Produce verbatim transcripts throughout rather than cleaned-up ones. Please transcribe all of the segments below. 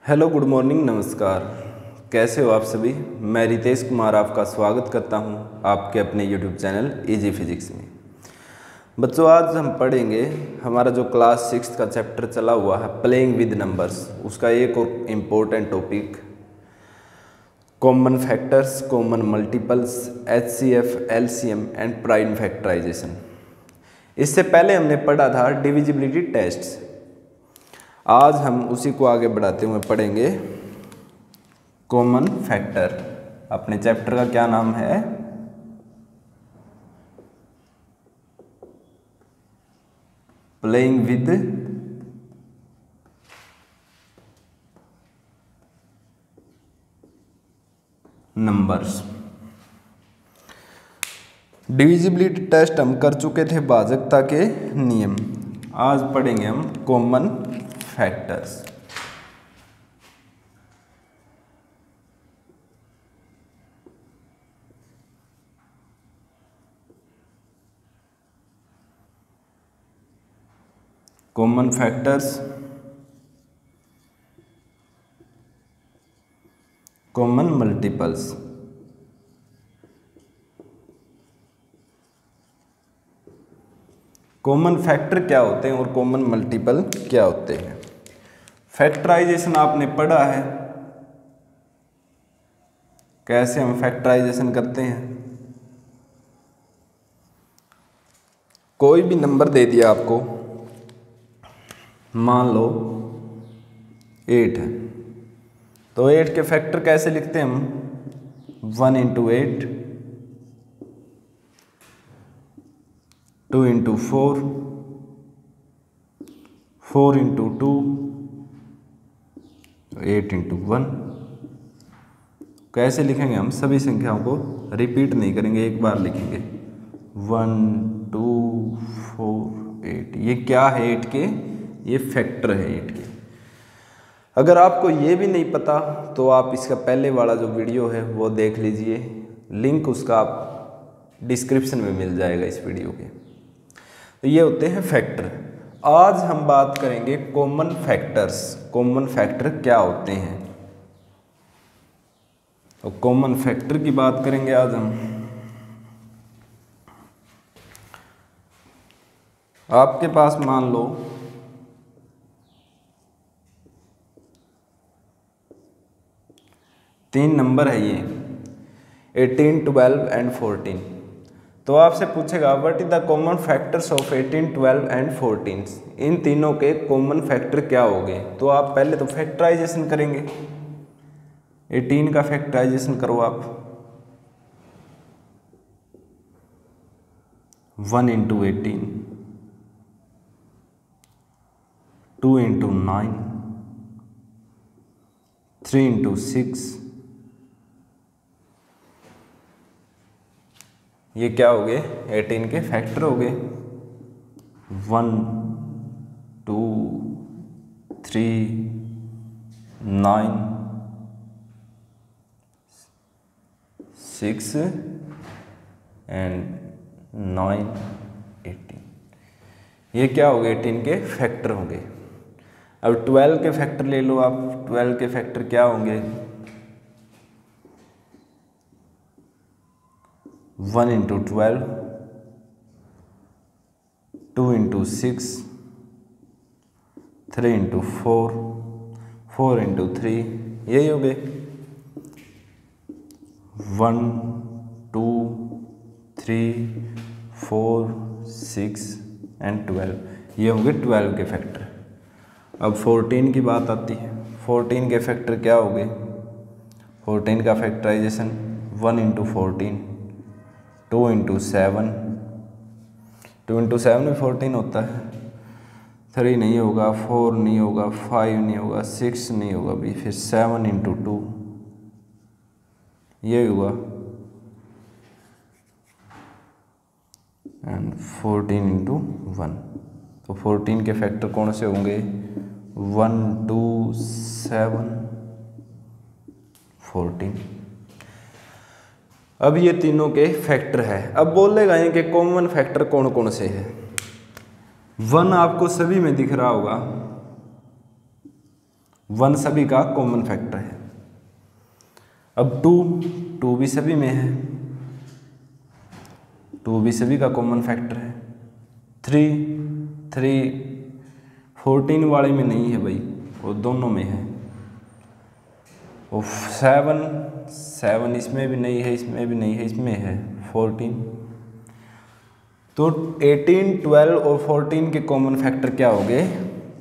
Hello, good morning, नमस्कार। कैसे हो आप सभी। मैं रितेश कुमार आपका स्वागत करता हूं आपके अपने यूट्यूब चैनल इजी फिजिक्स में। बच्चों, आज हम पढ़ेंगे हमारा जो क्लास सिक्स का चैप्टर चला हुआ है प्लेइंग विद नंबर्स, उसका एक और important topic common factors, common multiples, H C F, L C M and prime factorization. इससे पहले हमने पढ़ा था डिविजिबिलिटी टेस्ट्स। आज हम उसी को आगे बढ़ाते हुए पढ़ेंगे कॉमन फैक्टर। अपने चैप्टर का क्या नाम है? Playing with numbers. Divisibility test हम कर चुके थे, भाजकता के नियम। आज पढ़ेंगे हम common factors. Common factors, common multiples. Common factor क्या होते हैं और कॉमन मल्टीपल क्या होते हैं? फैक्टराइजेशन आपने पढ़ा है, कैसे हम फैक्टराइजेशन करते हैं। कोई भी नंबर दे दिया आपको, मान लो एट है, तो एट के फैक्टर कैसे लिखते हैं हम? One into eight, two into four, four into two, eight into one. कैसे लिखेंगे हम? सभी संख्याओं को रिपीट नहीं करेंगे, एक बार लिखेंगे वन टू फोर एट। ये क्या है? एट के ये फैक्टर है एट के। अगर आपको ये भी नहीं पता तो आप इसका पहले वाला जो वीडियो है वो देख लीजिए, लिंक उसका आप डिस्क्रिप्शन में मिल जाएगा इस वीडियो के। तो ये होते हैं फैक्टर। आज हम बात करेंगे कॉमन फैक्टर्स। कॉमन फैक्टर क्या होते हैं? तो कॉमन फैक्टर की बात करेंगे आज हम। आपके पास मान लो तीन नंबर है, ये एटीन, ट्वेल्व एंड फोर्टीन। तो आपसे पूछेगा what is the common factors of eighteen, twelve and fourteen. इन तीनों के कॉमन फैक्टर क्या होंगे? तो आप पहले तो फैक्टराइजेशन करेंगे। एटीन का फैक्टराइजेशन करो आप, one into eighteen, two into nine, three into six. ये क्या हो गए? एटीन के फैक्टर हो गए। One, two, three, nine, six and nine, eighteen. ये क्या हो गए? एटीन के फैक्टर होंगे। अब ट्वेल्व के फैक्टर ले लो आप। ट्वेल्व के फैक्टर क्या होंगे? One into twelve, two into six, three into four, four into three. यही हो गए one, two, three, four, six and twelve. ये होंगे ट्वेल्व के फैक्टर। अब फोर्टीन की बात आती है। फोर्टीन के फैक्टर क्या हो गए? फोर्टीन का factorization one into fourteen, two into seven, two into seven में फोर्टीन होता है, थ्री नहीं होगा, फोर नहीं होगा, फाइव नहीं होगा, सिक्स नहीं होगा भी, फिर सेवन इंटू टू, ये हुआ, एंड फोर्टीन इंटू वन। तो फोर्टीन के फैक्टर कौन से होंगे? One, two, seven, fourteen. अब ये तीनों के फैक्टर है। अब बोलेगा ये कि कॉमन फैक्टर कौन कौन से है? वन आपको सभी में दिख रहा होगा, वन सभी का कॉमन फैक्टर है। अब टू टू भी सभी में है, टू भी सभी का कॉमन फैक्टर है। थ्री थ्री फोर्टीन वाले में नहीं है भाई, वो दोनों में है। और सेवन सेवन इसमें भी नहीं है, इसमें भी नहीं है, इसमें है फोर्टीन। तो एटीन, ट्वेल्व और फोर्टीन के कॉमन फैक्टर क्या हो गए?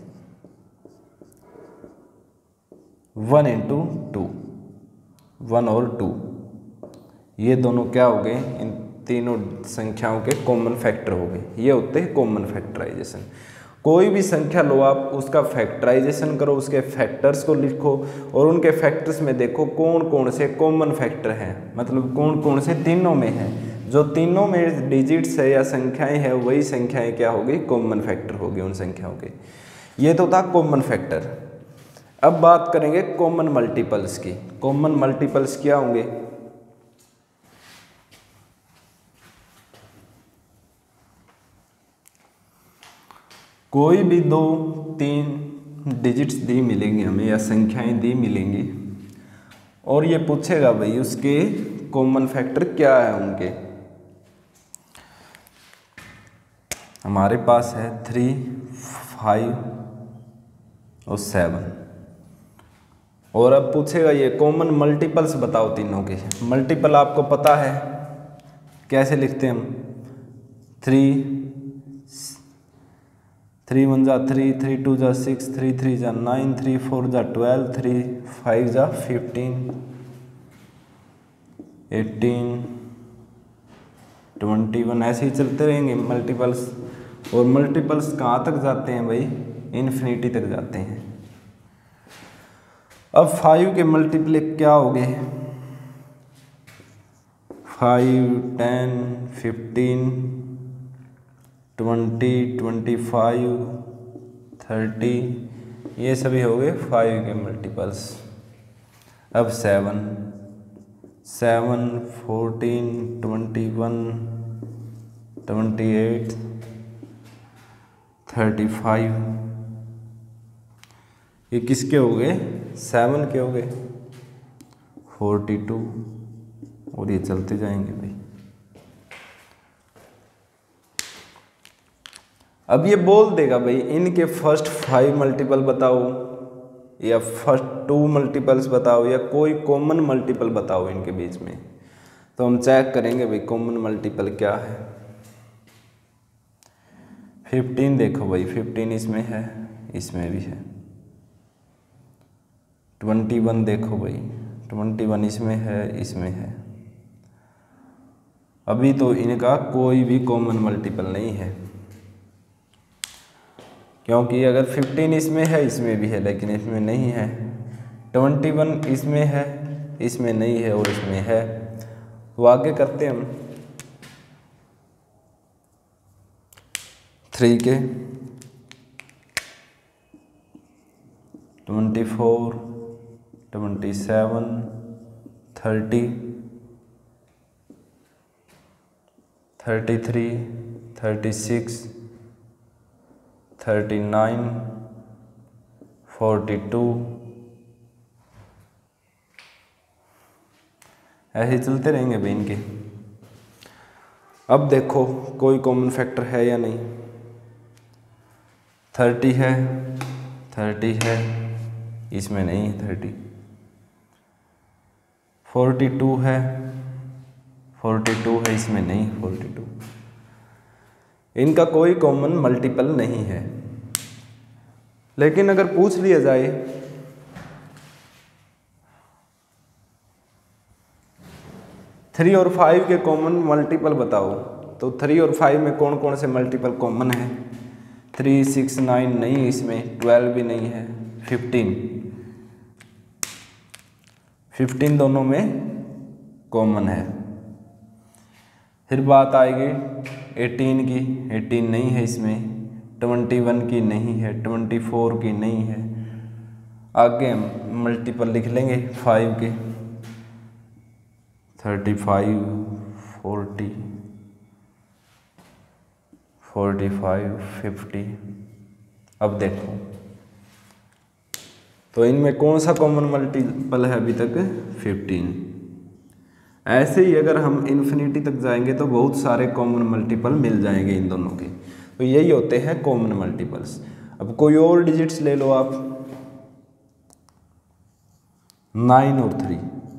वन इंटू टू, वन और टू, ये दोनों क्या हो गए? इन तीनों संख्याओं के कॉमन फैक्टर हो गए। ये होते हैं कॉमन फैक्टराइजेशन। कोई भी संख्या लो आप, उसका फैक्टराइजेशन करो, उसके फैक्टर्स को लिखो और उनके फैक्टर्स में देखो कौन कौन से कॉमन फैक्टर हैं, मतलब कौन कौन से तीनों में हैं। जो तीनों में डिजिट्स है या संख्याएं हैं, वही संख्याएं क्या होगी? कॉमन फैक्टर होगी उन संख्याओं के। ये तो था कॉमन फैक्टर। अब बात करेंगे कॉमन मल्टीपल्स की। कॉमन मल्टीपल्स क्या होंगे? कोई भी दो तीन डिजिट्स दी मिलेंगी हमें या संख्याएं दी मिलेंगी और ये पूछेगा भाई उसके कॉमन फैक्टर क्या है उनके। हमारे पास है थ्री, फाइव और सेवन, और अब पूछेगा ये कॉमन मल्टीपल्स बताओ तीनों के। मल्टीपल आपको पता है कैसे लिखते हैं हम? थ्री, थ्री वन जा थ्री, थ्री टू जा सिक्स, थ्री थ्री जा नाइन, थ्री फोर जा ट्वेल्व, थ्री फाइव जा फिफ्टीन, एटीन, ट्वेंटी वन, ऐसे ही चलते रहेंगे मल्टीपल्स। और मल्टीपल्स कहाँ तक जाते हैं भाई? इन्फिनिटी तक जाते हैं। अब फाइव के मल्टीप्ल क्या हो गए? Five, ten, fifteen, twenty, twenty five, thirty, ये सभी हो गए फाइव के मल्टीपल्स। अब seven, seven, fourteen, twenty one, twenty eight, thirty five, ये किसके हो गए? सेवन के हो गए। फोर्टी टू, और ये चलते जाएंगे भाई। अब ये बोल देगा भाई इनके फर्स्ट फाइव मल्टीपल बताओ या फर्स्ट टू मल्टीपल्स बताओ या कोई कॉमन मल्टीपल बताओ इनके बीच में। तो हम चेक करेंगे भाई कॉमन मल्टीपल क्या है। फिफ्टीन देखो भाई, फिफ्टीन इसमें है, इसमें भी है। ट्वेंटी वन देखो भाई, ट्वेंटी वन इसमें है, इसमें है। अभी तो इनका कोई भी कॉमन मल्टीपल नहीं है, क्योंकि अगर फिफ्टीन इसमें है, इसमें भी है, लेकिन इसमें नहीं है। ट्वेंटी वन इसमें है, इसमें नहीं है, और इसमें है। तो आगे करते हैं हम थ्री के। Twenty four, twenty seven, thirty, thirty three, thirty six, thirty nine, forty two, ऐसे चलते रहेंगे भाई इनके। अब देखो कोई कॉमन फैक्टर है या नहीं। थर्टी है, थर्टी है, इसमें नहीं है थर्टी। फोर्टी टू है, फोर्टी टू है, इसमें नहीं फोर्टी टू। इनका कोई कॉमन मल्टीपल नहीं है। लेकिन अगर पूछ लिया जाए थ्री और फाइव के कॉमन मल्टीपल बताओ, तो थ्री और फाइव में कौन कौन से मल्टीपल कॉमन है? थ्री, सिक्स, नाइन नहीं इसमें, ट्वेल्व भी नहीं है, फिफ्टीन, फिफ्टीन दोनों में कॉमन है। फिर बात आएगी एटीन की, एटीन नहीं है इसमें, ट्वेंटी वन की नहीं है, ट्वेंटी फोर की नहीं है। आगे हम मल्टीपल लिख लेंगे फाइव के, thirty five, forty, forty five, fifty. अब देखो तो इनमें कौन सा कॉमन मल्टीपल है अभी तक? फिफ्टीन। ऐसे ही अगर हम इन्फिनिटी तक जाएंगे तो बहुत सारे कॉमन मल्टीपल मिल जाएंगे इन दोनों के। तो यही होते हैं कॉमन मल्टीपल्स। अब कोई और डिजिट्स ले लो आप, नाइन और थ्री,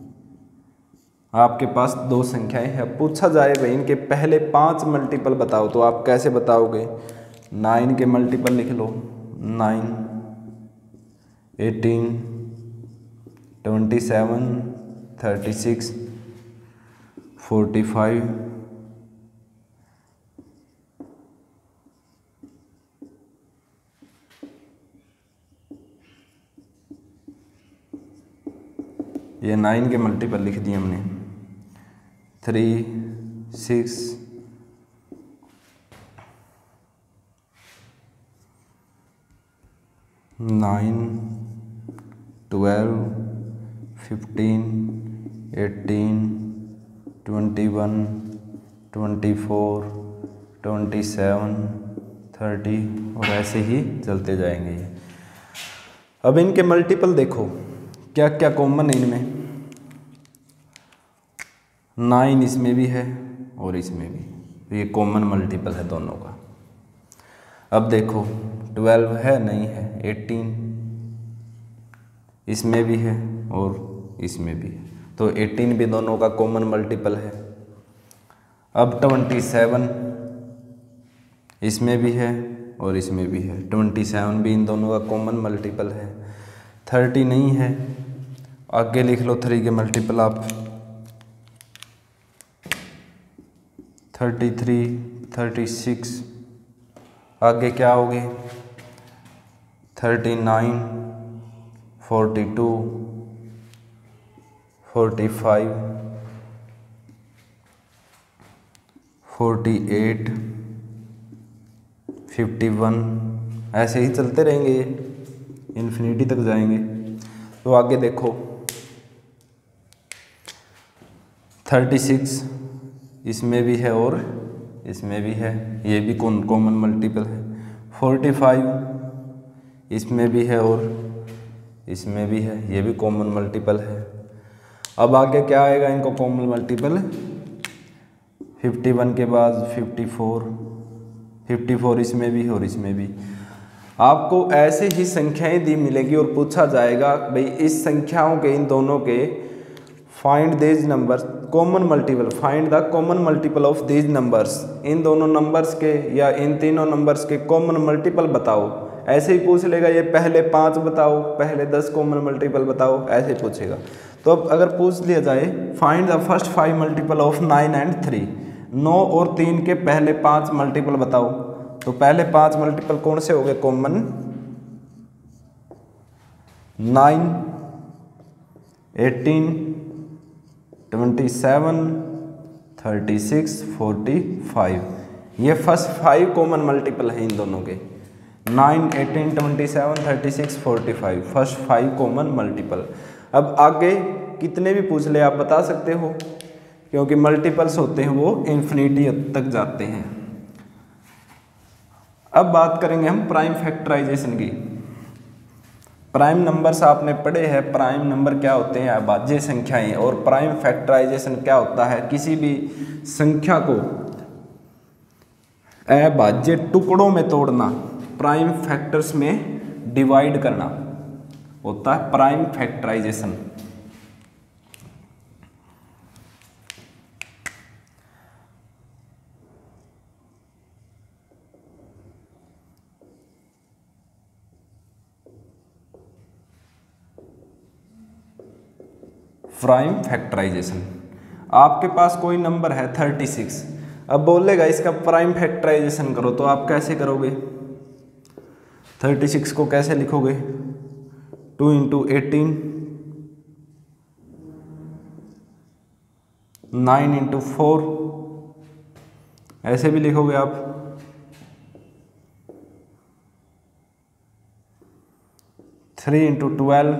आपके पास दो संख्याएं हैं। पूछा जाए भाई इनके पहले पांच मल्टीपल बताओ, तो आप कैसे बताओगे? नाइन के मल्टीपल लिख लो, nine, eighteen, twenty seven, thirty six, forty five, ये नाइन के मल्टीपल लिख दिए हमने, three, six, nine, twelve, fifteen, eighteen, twenty one, twenty four, twenty seven, thirty और ऐसे ही चलते जाएंगे। अब इनके मल्टीपल देखो क्या क्या कॉमन है इनमें। नाइन इसमें भी है और इसमें भी, तो ये कॉमन मल्टीपल है दोनों का। अब देखो ट्वेल्व है, नहीं है, एटीन इसमें भी है और इसमें भी है, तो एटीन भी दोनों का कॉमन मल्टीपल है। अब ट्वेंटी सेवन इसमें भी है और इसमें भी है, ट्वेंटी सेवन भी इन दोनों का कॉमन मल्टीपल है। थर्टी नहीं है, आगे लिख लो थ्री के मल्टीपल आप, थर्टी थ्री, थर्टी सिक्स, आगे क्या हो गए? Thirty nine, forty two, forty five, forty eight, fifty one, ऐसे ही चलते रहेंगे, ये इन्फिनिटी तक जाएंगे। तो आगे देखो थर्टी सिक्स इसमें भी है और इसमें भी है, ये भी कौन कॉमन मल्टीपल है। फोर्टी फाइव इसमें भी है और इसमें भी है, ये भी कॉमन मल्टीपल है। अब आगे क्या आएगा इनको कॉमन मल्टीपल? फिफ्टी वन के बाद फिफ्टी फोर, फिफ्टी फोर इसमें भी और इसमें भी। आपको ऐसे ही संख्याएं दी मिलेगी और पूछा जाएगा भाई इस संख्याओं के, इन दोनों के find these numbers common multiple, find the common multiple of these numbers, इन दोनों नंबर्स के या इन तीनों नंबर्स के कॉमन मल्टीपल बताओ। ऐसे ही पूछ लेगा, ये पहले पाँच बताओ, पहले दस कॉमन मल्टीपल बताओ, ऐसे पूछेगा। तो अब अगर पूछ लिया जाए find the first five multiple of nine and three, नौ और तीन के पहले पाँच मल्टीपल बताओ, तो पहले पाँच मल्टीपल कौन से हो गए common? Nine, eighteen, twenty seven, thirty six, forty five, ये फर्स्ट फाइव कॉमन मल्टीपल है इन दोनों के। Nine, eighteen, twenty seven, thirty six, forty five, first five common multiple. अब आगे कितने भी पूछ ले आप बता सकते हो, क्योंकि मल्टीपल्स होते हैं वो इन्फिनिटी तक जाते हैं। अब बात करेंगे हम प्राइम फैक्टराइजेशन की। प्राइम नंबर्स आपने पढ़े हैं, प्राइम नंबर क्या होते हैं? अभाज्य संख्याएं। और प्राइम फैक्टराइजेशन क्या होता है? किसी भी संख्या को अभाज्य टुकड़ों में तोड़ना, प्राइम फैक्टर्स में डिवाइड करना होता है प्राइम फैक्टराइजेशन। प्राइम फैक्टराइजेशन, आपके पास कोई नंबर है थर्टी सिक्स, अब बोलेगा इसका प्राइम फैक्टराइजेशन करो, तो आप कैसे करोगे? थर्टी सिक्स को कैसे लिखोगे? Two into eighteen, nine into four, ऐसे भी लिखोगे आप। Three into twelve,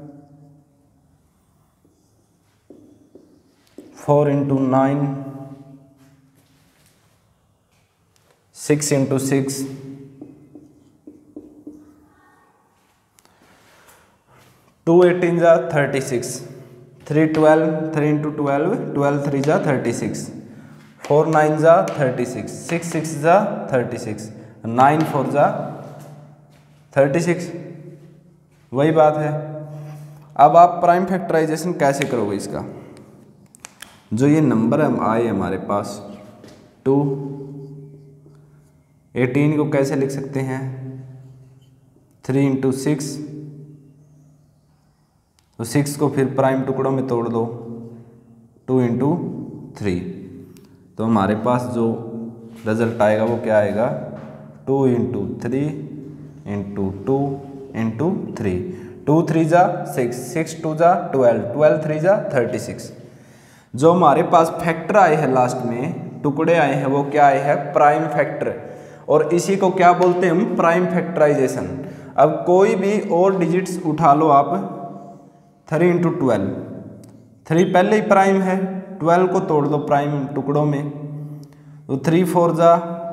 four into nine, six into six, two eighteen जा thirty six, three twelve, three into twelve, twelve three जा थर्टी सिक्स, फोर नाइन जा थर्टी सिक्स, सिक्स सिक्स जा thirty six, nine four जा thirty six, वही बात है। अब आप प्राइम फैक्टराइजेशन कैसे करोगे इसका? जो ये नंबर हम आए हमारे पास टू, एटीन को कैसे लिख सकते हैं? थ्री इंटू सिक्स, तो सिक्स को फिर प्राइम टुकड़ों में तोड़ दो, टू इंटू थ्री, तो हमारे पास जो रिजल्ट आएगा वो क्या आएगा? Two into three into two into three, two three जा सिक्स, सिक्स टू जा ट्वेल्व, ट्वेल्व थ्री जा थर्टी सिक्स। जो हमारे पास फैक्टर आए हैं लास्ट में, टुकड़े आए हैं, वो क्या आए हैं? प्राइम फैक्टर, और इसी को क्या बोलते हैं हम? Prime factorisation. अब कोई भी और डिजिट्स उठा लो आप, थ्री इंटू ट्वेल्व, थ्री पहले ही प्राइम है, ट्वेल्व को तोड़ दो प्राइम टुकड़ों में, तो थ्री फोर जा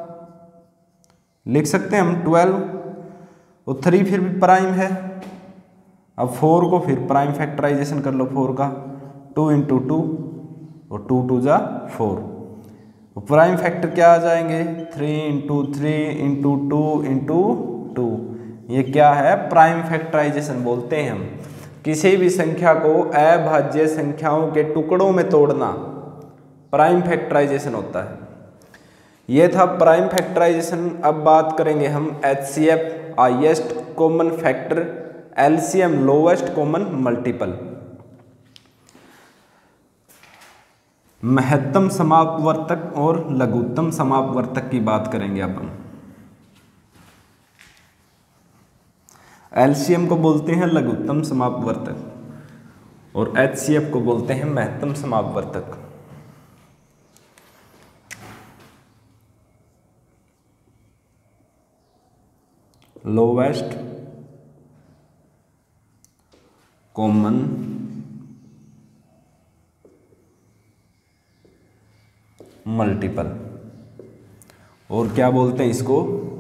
लिख सकते हैं हम ट्वेल्व, तो थ्री फिर भी प्राइम है। अब फोर को फिर प्राइम फैक्टराइजेशन कर लो, फोर का, टू इंटू टू, और टू टू जा फोर, तो प्राइम फैक्टर क्या आ जाएंगे? Three into three into two into two, ये क्या है? प्राइम फैक्टराइजेशन बोलते हैं हम। किसी भी संख्या को अभाज्य संख्याओं के टुकड़ों में तोड़ना प्राइम फैक्टराइजेशन होता है। ये था प्राइम फैक्टराइजेशन। अब बात करेंगे हम H C F, highest common factor, L C M, lowest common multiple. महत्तम समापवर्तक और लघुत्तम समापवर्तक की बात करेंगे अब हम। एल सी एम को बोलते हैं लघुत्तम समापवर्तक और एच सी एफ को बोलते हैं महत्तम समापवर्तक। लोवेस्ट कॉमन मल्टीपल, और क्या बोलते हैं इसको?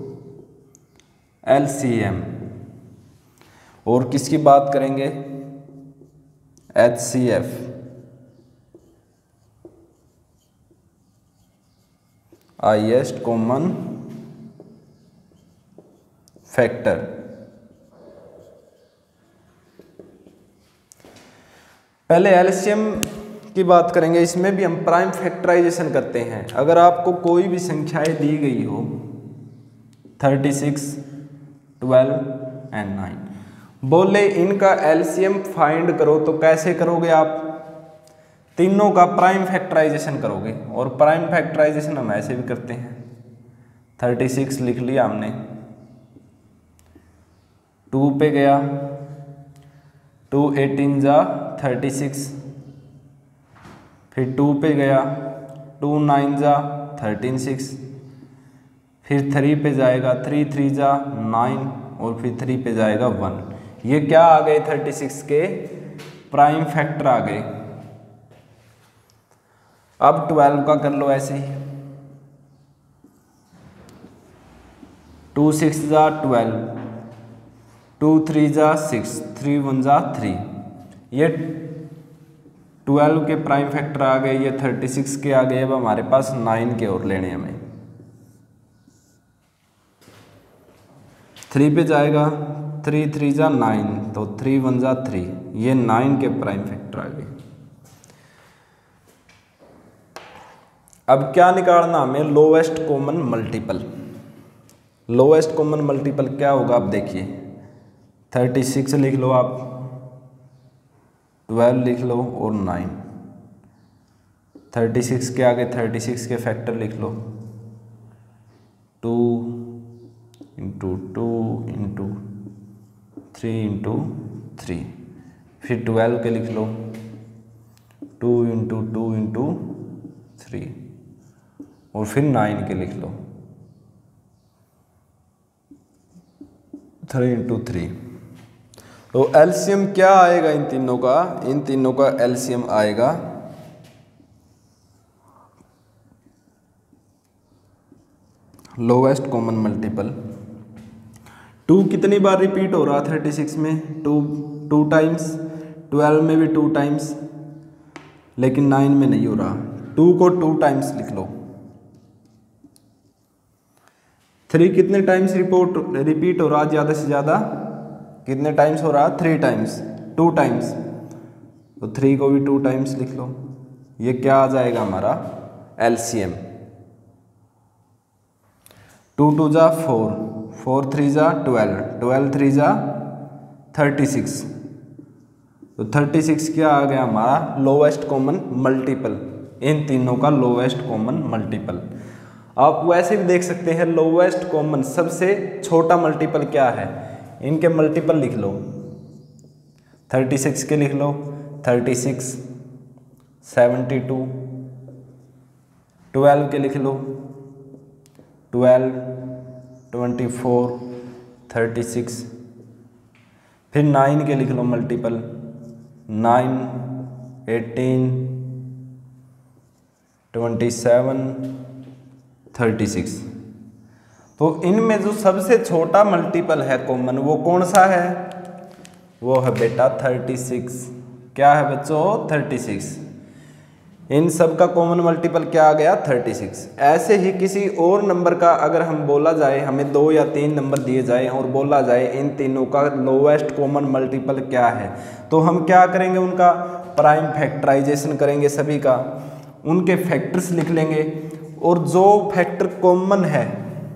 L C M. और किसकी बात करेंगे? H C F. Highest common factor. पहले एल सी एम की बात करेंगे। इसमें भी हम प्राइम फैक्टराइजेशन करते हैं। अगर आपको कोई भी संख्याएं दी गई हो, thirty six, twelve and nine, बोले इनका एलसीएम फाइंड करो, तो कैसे करोगे आप? तीनों का प्राइम फैक्टराइजेशन करोगे, और प्राइम फैक्टराइजेशन हम ऐसे भी करते हैं। थर्टी सिक्स लिख लिया हमने, टू पे गया, टू एटीन जा थर्टी सिक्स, फिर टू पे गया, टू नाइन जा थर्टीन सिक्स, फिर थ्री पे जाएगा, थ्री थ्री जा नाइन, और फिर थ्री पे जाएगा वन। ये क्या आ गए? थर्टी सिक्स के प्राइम फैक्टर आ गए। अब ट्वेल्व का कर लो ऐसे ही, टू सिक्स जा ट्वेल्व, टू थ्री जा सिक्स, थ्री वन जा थ्री। ये ट्वेल्व के प्राइम फैक्टर आ गए, ये थर्टी सिक्स के आ गए। अब हमारे पास नाइन के और लेने हमें। थ्री पे जाएगा, थ्री थ्री जा नाइन, तो थ्री वन जा थ्री, ये नाइन के प्राइम फैक्टर आ गए। अब क्या निकालना हमें? Lowest common multiple. Lowest common multiple क्या होगा? आप देखिए, थर्टी सिक्स लिख लो आप, ट्वेल्व लिख लो और नाइन। थर्टी सिक्स के आगे थर्टी सिक्स के फैक्टर लिख लो, two into two into three into three, फिर ट्वेल्व के लिख लो, two into two into three, और फिर नाइन के लिख लो, थ्री इंटू थ्री। तो एलसीएम क्या आएगा इन तीनों का? इन तीनों का एलसीएम आएगा लोवेस्ट कॉमन मल्टीपल। टू कितनी बार रिपीट हो रहा? थर्टी सिक्स में टू टू टाइम्स, ट्वेल्व में भी टू टाइम्स, लेकिन नाइन में नहीं हो रहा। टू को टू टाइम्स लिख लो। थ्री कितने टाइम्स रिपोर्ट रिपीट हो रहा ज़्यादा से ज़्यादा, कितने टाइम्स हो रहा, थ्री टाइम्स, टू टाइम्स, तो थ्री को भी टू टाइम्स लिख लो। ये क्या आ जाएगा हमारा एलसीएम। टू टू जा फोर, फोर थ्री जा ट्वेल्व, ट्वेल्व थ्री जा थर्टी सिक्स, तो थर्टी सिक्स क्या आ गया हमारा लोवेस्ट कॉमन मल्टीपल, इन तीनों का लोवेस्ट कॉमन मल्टीपल। आप वैसे भी देख सकते हैं लोवेस्ट कॉमन सबसे छोटा मल्टीपल क्या है, इनके मल्टीपल लिख लो। थर्टी सिक्स के लिख लो, thirty six, seventy two, twelve के लिख लो, twelve, twenty four, thirty six, फिर नाइन के लिख लो multiple, nine, eighteen, twenty seven, thirty six. तो इनमें जो सबसे छोटा मल्टीपल है कॉमन वो कौन सा है, वो है बेटा थर्टी सिक्स। क्या है बच्चों, थर्टी सिक्स। इन सब का कॉमन मल्टीपल क्या आ गया, थर्टी सिक्स। ऐसे ही किसी और नंबर का अगर हम बोला जाए, हमें दो या तीन नंबर दिए जाए और बोला जाए इन तीनों का लोवेस्ट कॉमन मल्टीपल क्या है, तो हम क्या करेंगे, उनका प्राइम फैक्टराइजेशन करेंगे, सभी का उनके फैक्टर्स लिख लेंगे, और जो फैक्टर कॉमन है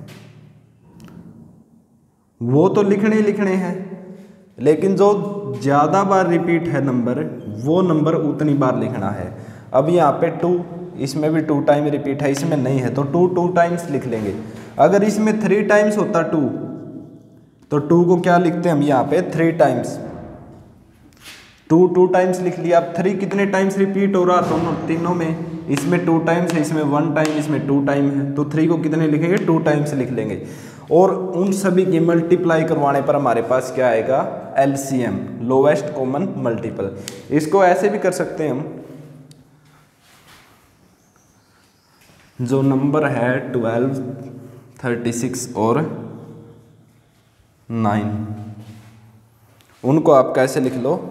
वो तो लिखने ही लिखने हैं, लेकिन जो ज़्यादा बार रिपीट है नंबर, वो नंबर उतनी बार लिखना है। अब यहाँ पे टू, इसमें भी टू टाइम रिपीट है, इसमें नहीं है, तो टू टू टाइम्स लिख लेंगे। अगर इसमें थ्री टाइम्स होता टू, तो टू को क्या लिखते हैं हम यहाँ पे, three times. Two two times लिख लिया। अब थ्री कितने टाइम्स रिपीट हो रहा, दोनों तीनों में, इसमें टू टाइम्स है, इसमें वन टाइम, इसमें टू टाइम है, तो थ्री को कितने लिखेंगे, टू टाइम्स लिख लेंगे। और उन सभी की मल्टीप्लाई करवाने पर हमारे पास क्या आएगा, एलसीएम, लोवेस्ट कॉमन मल्टीपल। इसको ऐसे भी कर सकते हैं हम, जो नंबर है ट्वेल्व, थर्टी सिक्स और नाइन, उनको आप कैसे लिख लो,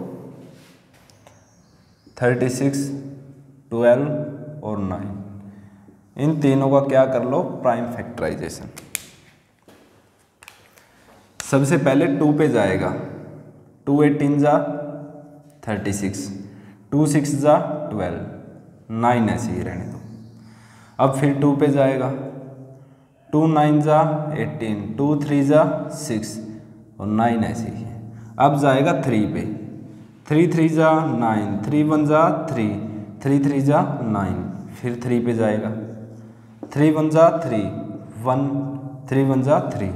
थर्टी सिक्स, ट्वेल्व और नाइन, इन तीनों का क्या कर लो, प्राइम फैक्टराइजेशन। सबसे पहले टू पे जाएगा, टू एटीन जा थर्टी सिक्स, टू सिक्स जा ट्वेल्व, नाइन ऐसे ही रहने दो। अब फिर टू पे जाएगा, टू नाइन जा एटीन, टू थ्री जा सिक्स और नाइन ऐसे ही है। अब जाएगा थ्री पे, थ्री थ्री जा नाइन, थ्री वन जा थ्री, थ्री थ्री जा नाइन, फिर थ्री पे जाएगा, थ्री वन जा थ्री, वन, थ्री वन जा थ्री।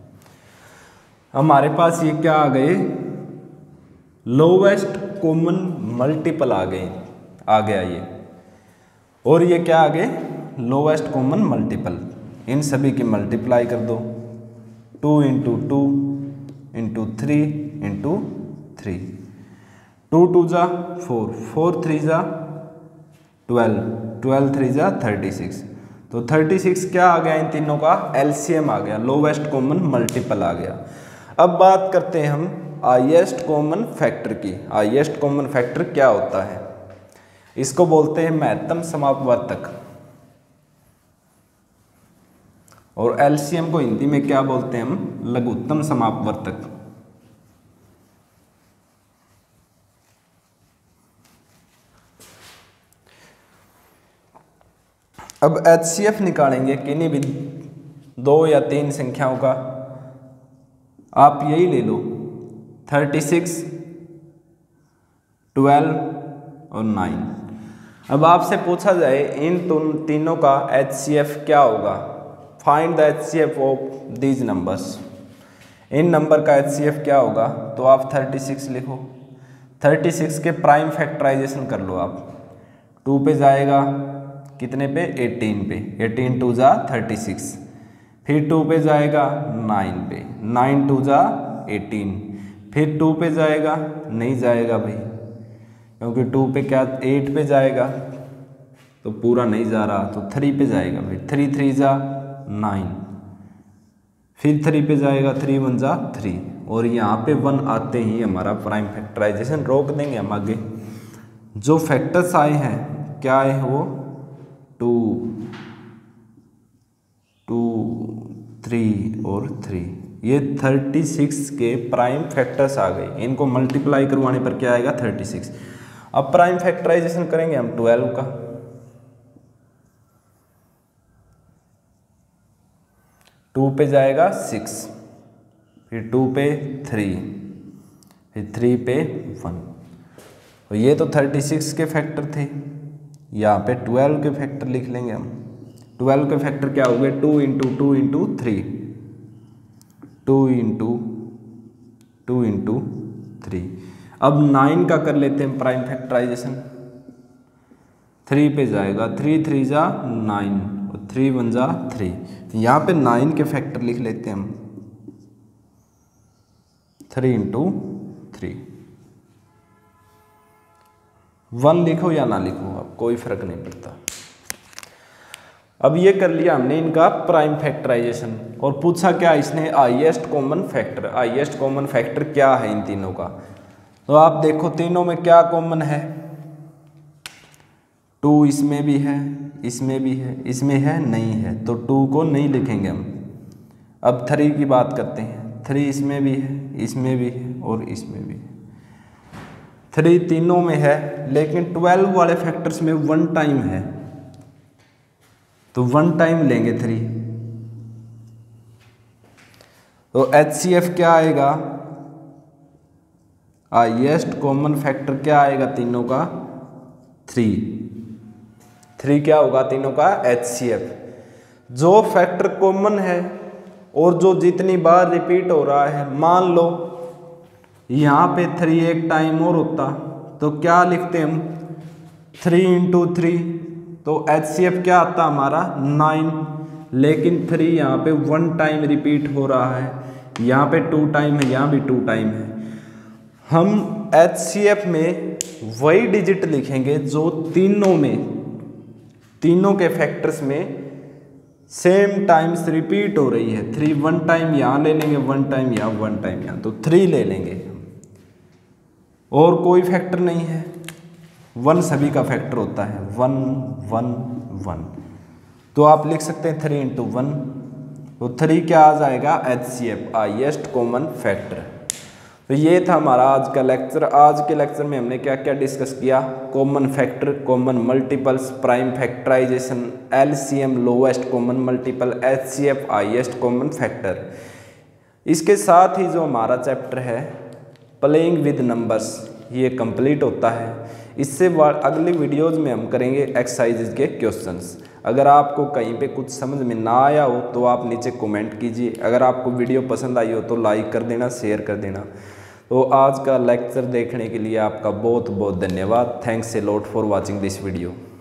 हमारे पास ये क्या आ गए, लोवेस्ट कॉमन मल्टीपल आ गए, आ गया ये। और ये क्या आ गए, लोवेस्ट कॉमन मल्टीपल। इन सभी की मल्टीप्लाई कर दो, two into two into three into three, two two जा फोर, फोर थ्री जा ट्वेल्व, ट्वेल्व थ्री जा थर्टी सिक्स। तो थर्टी सिक्स क्या आ गया, इन तीनों का एलसीएम आ गया, लोवेस्ट कॉमन मल्टीपल आ गया। अब बात करते हैं हम हाईएस्ट कॉमन फैक्टर की। हाईएस्ट कॉमन फैक्टर क्या होता है, इसको बोलते हैं महत्तम समापवर्तक, और एलसीएम को हिंदी में क्या बोलते हैं हम, लघुत्तम समापवर्तक। अब एचसीएफ निकालेंगे किन्हीं भी दो या तीन संख्याओं का, आप यही ले लो, थर्टी सिक्स, ट्वेल्व और नाइन। अब आपसे पूछा जाए इन तीनों का एचसीएफ क्या होगा, find the HCF of these numbers, इन नंबर का एचसीएफ क्या होगा, तो आप थर्टी सिक्स लिखो। थर्टी सिक्स के प्राइम फैक्टराइजेशन कर लो आप, टू पे जाएगा, कितने पे, एटीन पे, एटीन टू जा थर्टी सिक्स, फिर टू पे जाएगा नाइन पे, नाइन टू जा एटीन, फिर टू पे जाएगा, नहीं जाएगा भाई, क्योंकि टू पे क्या, एट पे जाएगा तो पूरा नहीं जा रहा, तो थ्री पे जाएगा भाई, थ्री थ्री जा नाइन, फिर थ्री पे जाएगा, थ्री वन जा थ्री, और यहाँ पे वन आते ही हमारा प्राइम फैक्टराइजेशन रोक देंगे हम आगे। जो फैक्टर्स आए हैं क्या आए हैं वो टू टू थ्री और थ्री, ये थर्टी सिक्स के प्राइम फैक्टर्स आ गए। इनको मल्टीप्लाई करवाने पर क्या आएगा थर्टी सिक्स। अब प्राइम फैक्टराइजेशन करेंगे हम ट्वेल्व का, टू पे जाएगा सिक्स, फिर टू पे थ्री, फिर थ्री पे वन। तो ये तो थर्टी सिक्स के फैक्टर थे, यहाँ पे ट्वेल्व के फैक्टर लिख लेंगे हम। ट्वेल्व के फैक्टर क्या हो गए two into two into three, two into two into three. अब नाइन का कर लेते हैं प्राइम फैक्टराइजेशन, थ्री पे जाएगा, थ्री थ्री जा नाइन और थ्री वन जा थ्री। तो यहाँ पे नाइन के फैक्टर लिख लेते हैं हम, थ्री इंटू थ्री। वन लिखो या ना लिखो अब कोई फर्क नहीं पड़ता। अब ये कर लिया हमने इनका प्राइम फैक्टराइजेशन, और पूछा क्या इसने highest common factor. Highest common factor क्या है इन तीनों का, तो आप देखो तीनों में क्या कॉमन है, टू इसमें भी है, इसमें भी है, इसमें है नहीं है, तो टू को नहीं लिखेंगे हम। अब थ्री की बात करते हैं, थ्री इसमें भी है, इसमें भी है और इसमें भी है। थ्री तीनों में है, लेकिन ट्वेल्व वाले फैक्टर्स में वन टाइम है, तो वन टाइम लेंगे थ्री। तो एच सी एफ क्या आएगा, हाईएस्ट कॉमन फैक्टर क्या आएगा तीनों का थ्री। थ्री क्या होगा तीनों का एच सी एफ। जो फैक्टर कॉमन है और जो जितनी बार रिपीट हो रहा है, मान लो यहाँ पे थ्री एक टाइम और होता तो क्या लिखते हम थ्री इंटू थ्री, तो एच सी एफ क्या आता हमारा नाइन। लेकिन थ्री यहाँ पे वन टाइम रिपीट हो रहा है, यहाँ पे टू टाइम है, यहाँ भी टू टाइम है। हम एच सी एफ में वही डिजिट लिखेंगे जो तीनों में, तीनों के फैक्टर्स में सेम टाइम्स रिपीट हो रही है। थ्री वन टाइम यहाँ ले लेंगे, वन टाइम यहाँ, वन टाइम यहाँ, तो थ्री ले लेंगे। और कोई फैक्टर नहीं है, वन सभी का फैक्टर होता है, वन वन वन। तो आप लिख सकते हैं थ्री इंटू वन, तो थ्री क्या आ जाएगा H C F, highest common factor. तो ये था हमारा आज का लेक्चर। आज के लेक्चर में हमने क्या क्या डिस्कस किया, common factor, common multiples, prime factorisation, L C M lowest common multiple, H C F highest common factor. इसके साथ ही जो हमारा चैप्टर है प्लेइंग विद नंबर्स, ये कंप्लीट होता है। इससे अगली वीडियोज़ में हम करेंगे एक्सरसाइजेज के क्वेश्चंस। अगर आपको कहीं पे कुछ समझ में ना आया हो तो आप नीचे कमेंट कीजिए। अगर आपको वीडियो पसंद आई हो तो लाइक कर देना, शेयर कर देना। तो आज का लेक्चर देखने के लिए आपका बहुत बहुत धन्यवाद। Thanks a lot for watching this video.